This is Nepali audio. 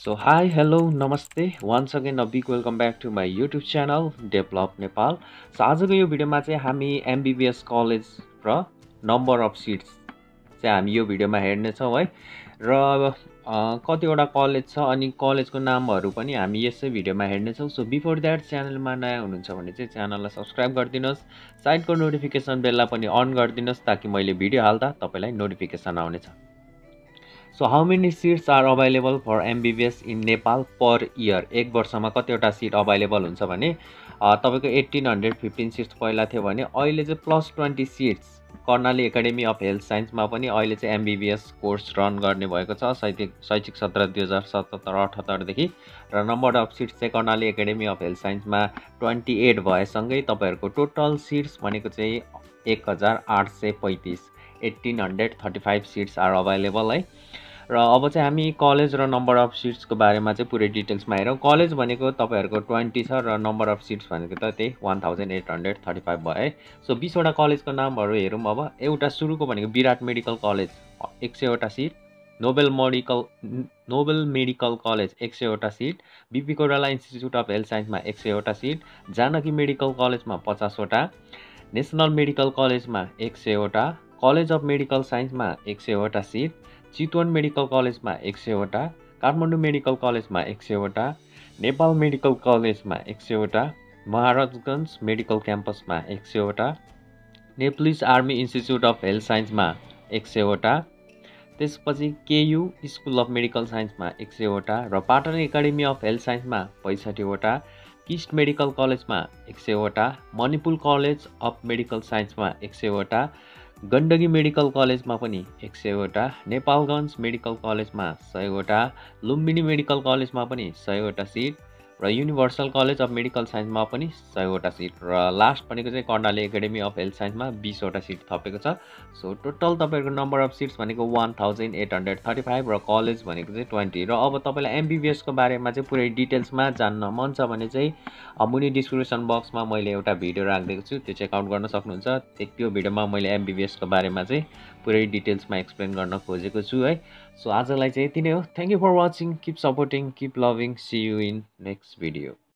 So hi, hello, namaste. Once again a big welcome back to my YouTube channel Develop Nepal. So आजको यो भिडियोमा चाहिँ हामी MBBS कलेज र नम्बर अफ सिट्स चाहिँ हामी यो भिडियोमा हेर्नेछौँ है। र कतिवटा कलेज छ अनि कलेजको नामहरू पनि हामी यसै भिडियोमा हेर्नेछौँ। सो बिफोर द्याट च्यानलमा नयाँ हुनुहुन्छ भने चाहिँ च्यानललाई सब्स्क्राइब गरिदिनुहोस्, साइडको नोटिफिकेसन बेललाई पनि अन गरिदिनुहोस् ताकि मैले भिडियो हाल्दा तपाईँलाई नोटिफिकेसन आउनेछ। So how many seats are available for MBBS in Nepal per year? एक वर्षमा कतिवटा सिट अभाइलेबल हुन्छ भने तपाईको 1815 सिट्स पहिला थियो भने अहिले चाहिँ +20 seats Karnali academy of health साइन्समा पनि अहिले चाहिँ MBBS कोर्स रन गर्ने भएको छ शैक्षिक सत्र 2077-78 देखि र नम्बर अफ सिट्स चाहिँ कर्णाली एकाडेमी अफ हेल्थ साइन्समा 28 भएसँगै तपाईहरुको टोटल सिट्स भनेको चाहिँ 1835 1835 सिट्स आर अभाइलेबल है। र अब चाहिँ हामी कलेज र नम्बर अफ सिट्सको बारेमा चाहिँ पुरै डिटेल्समा हेरौँ। कलेज भनेको तपाईहरुको 20 छ र नम्बर अफ सिट्स भनेको त त्यही 1835 भयो है। सो 20 वटा कलेजको नामहरू हेरौँ। अब एउटा सुरुको भनेको विराट मेडिकल कलेज 100 वटा सिट, नोबेल मेडिकल कलेज 100 वटा seat, BP Koirala institute of health साइन्समा 100 वटा सिट, जानकी मेडिकल कलेजमा 50 वटा, नेसनल मेडिकल कलेजमा 100 वटा, कलेज अफ मेडिकल साइन्समा 100 वटा सिट, चितवन मेडिकल कलेजमा 100 वटा, काठमाडौँ मेडिकल कलेजमा 100 वटा, नेपाल मेडिकल कलेजमा 100 वटा, महाराजगञ्ज मेडिकल क्याम्पसमा 100 वटा, Nepalese army institute of health साइन्समा 100 वटा, त्यसपछि केयु स्कुल अफ मेडिकल साइन्समा 100 वटा र पाटन एकाडेमी अफ हेल्थ साइन्समा 65 वटा, किस्ट मेडिकल कलेजमा 100 वटा, मणिपुर कलेज अफ मेडिकल साइन्समा 100 वटा, गण्डकी मेडिकल कलेजमा पनि 100 वटा, नेपालगञ्ज मेडिकल कलेजमा 100 वटा, लुम्बिनी मेडिकल कलेजमा पनि 100 वटा सिट र युनिभर्सल कलेज अफ मेडिकल साइन्समा पनि 100 वटा सिट र लास्ट भनेको चाहिँ कर्णाली एकाडेमी अफ हेल्थ साइन्समा 20 वटा सिट थपेको छ। सो टोटल तपाईहरुको नम्बर अफ सिट्स भनेको 1835 र कलेज भनेको चाहिँ 20 र अब तपाईलाई MBBS को बारेमा चाहिँ पुरै डिटेल्समा जान्न मन छ भने चाहिँ मुनि डिस्क्रिप्सन बक्समा मैले एउटा भिडियो राखिदिएको छु, त्यो चेक आउट गर्न सक्नुहुन्छ। त्यो भिडियोमा मैले MBBS को बारेमा चाहिँ पुरै डिटेल्समा एक्सप्लेन गर्न खोजेको छु है। सो आजलाई चाहिँ यति नै हो। Thank you for watching, keep supporting, keep loving, see you in next video.